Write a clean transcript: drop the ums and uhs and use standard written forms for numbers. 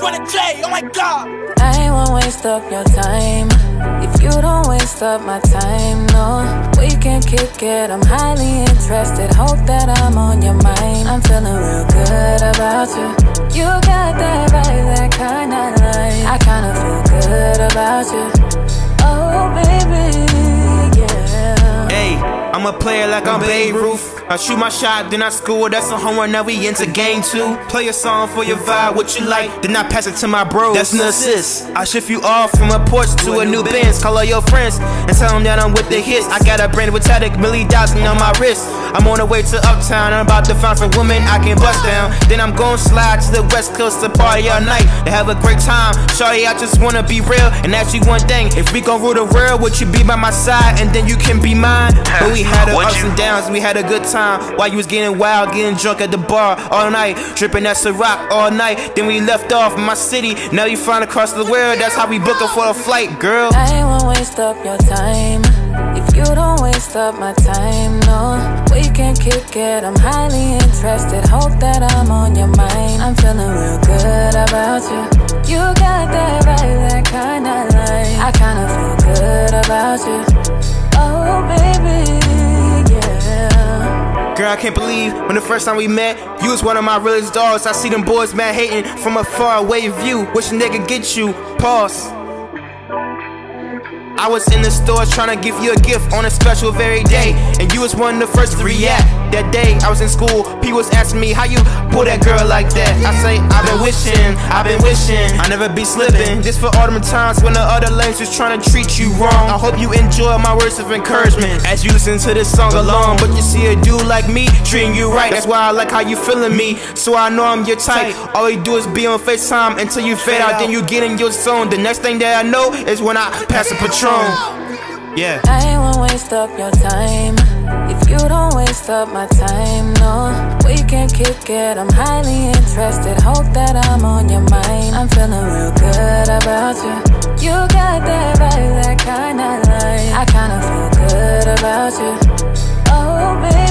Run J, oh my god. I ain't won't waste up your time if you don't waste up my time, no. We can kick it, I'm highly interested. Hope that I'm on your mind. I'm feeling real good about you. You got that vibe, that kind I like. I kinda feel good about you. Oh baby, yeah. Hey, I'm a player like I'm Babe Ruth. I shoot my shot, then I score, that's a home run, now we into game 2. Play a song for your vibe, what you like, then I pass it to my bros. That's an assist. I shift you off from a porch to a new Benz. Call all your friends and tell them that I'm with the hits. I got a brand with Tadic, Millie Dawson on my wrist. I'm on the way to Uptown, I'm about to find some women I can bust down. Then I'm gon' slide to the West Coast to party all night, to have a great time. Shawty, I just wanna be real and ask you one thing. If we gon' rule the world, would you be by my side and then you can be mine? But we had our ups and downs, we had a good time. While you was getting wild, getting drunk at the bar all night, dripping that Ciroc all night. Then we left off in my city, now you flying across the world. That's how we book her for a flight, girl. I ain't won't waste up your time if you don't waste up my time, no. We can kick it, I'm highly interested. Hope that I'm on your mind. I'm feeling real good about you. You got that vibe, that kind I like. I kinda feel good about you. Oh baby, yeah. Girl, I can't believe when the first time we met, you was one of my realest dogs. I see them boys mad hating from a far away view. Wishing they could get you. Pause. I was in the store trying to give you a gift on a special very day, and you was one of the first to react. That day I was in school, P was asking me how you pull that girl like that. I say I've been wishing I never be slipping. This for all them times when the other lanes was trying to treat you wrong. I hope you enjoy my words of encouragement as you listen to this song alone. But you see a dude like me treating you right, that's why I like how you feeling me. So I know I'm your type. All you do is be on FaceTime until you fade out, then you get in your zone. The next thing that I know is when I pass a Patron. Yeah. I ain't won't waste up your time if you don't waste up my time, no. We can kick it, I'm highly interested. Hope that I'm on your mind. I'm feeling real good about you. You got that vibe, that kind I like. I kinda feel good about you. Oh baby.